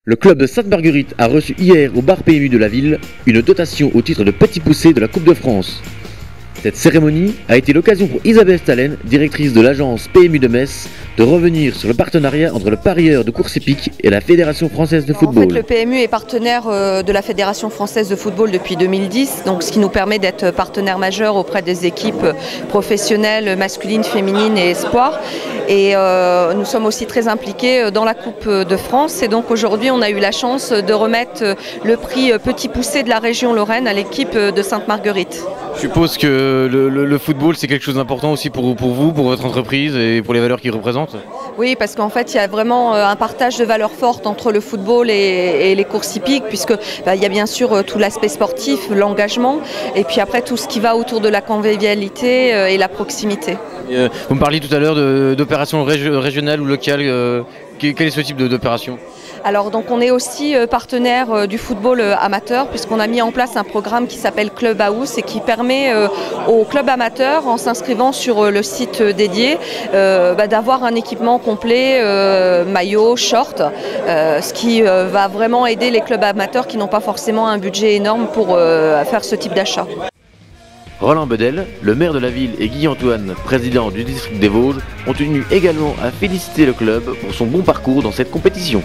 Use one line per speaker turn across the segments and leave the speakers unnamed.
Le club de Sainte-Marguerite a reçu hier au bar PMU de la ville une dotation au titre de petit poussé de la Coupe de France. Cette cérémonie a été l'occasion pour Isabelle Stalen, directrice de l'agence PMU de Metz, de revenir sur le partenariat entre le parieur de course épique et la Fédération Française de Football.
En fait, le PMU est partenaire de la Fédération Française de Football depuis 2010, donc ce qui nous permet d'être partenaire majeur auprès des équipes professionnelles, masculines, féminines et espoirs. Et nous sommes aussi très impliqués dans la Coupe de France. Et donc aujourd'hui, on a eu la chance de remettre le prix Petit Poussé de la région Lorraine à l'équipe de Sainte-Marguerite.
Je suppose que le football, c'est quelque chose d'important aussi pour vous, pour votre entreprise et pour les valeurs qu'il représente.
Oui, parce qu'en fait, il y a vraiment un partage de valeurs fortes entre le football et les courses hippiques, puisque il y a bien sûr tout l'aspect sportif, l'engagement, et puis après tout ce qui va autour de la convivialité et la proximité.
Vous me parliez tout à l'heure d'opérations régionales ou locales. Quel est ce type d'opération ?
Alors donc on est aussi partenaire du football amateur, puisqu'on a mis en place un programme qui s'appelle Club House et qui permet aux clubs amateurs, en s'inscrivant sur le site dédié, d'avoir un équipement complet, maillot, short, ce qui va vraiment aider les clubs amateurs qui n'ont pas forcément un budget énorme pour faire ce type d'achat.
Roland Bedel, le maire de la ville, et Guy Antoine, président du district des Vosges, ont tenu également à féliciter le club pour son bon parcours dans cette compétition.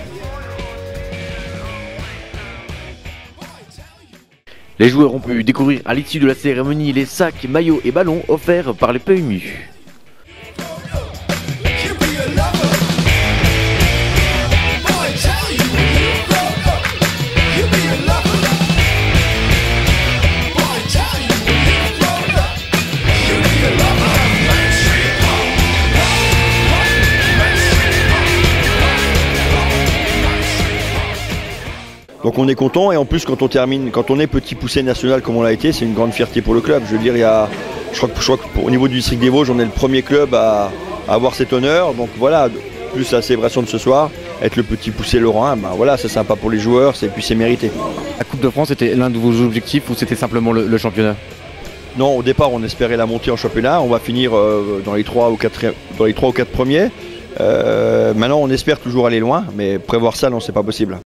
Les joueurs ont pu découvrir à l'issue de la cérémonie les sacs, maillots et ballons offerts par les PMU.
Donc on est content, et en plus quand on est petit poussé national comme on l'a été, c'est une grande fierté pour le club. Je veux dire, je crois qu'au niveau du district des Vosges, on est le premier club à avoir cet honneur. Donc voilà, plus la célébration de ce soir, être le petit poussé lorrain, voilà, c'est sympa pour les joueurs, et puis c'est mérité.
La Coupe de France était l'un de vos objectifs ou c'était simplement le championnat ?
Non, au départ on espérait la montée en championnat, on va finir dans les 3 ou 4 premiers. Maintenant on espère toujours aller loin, mais prévoir ça non, c'est pas possible.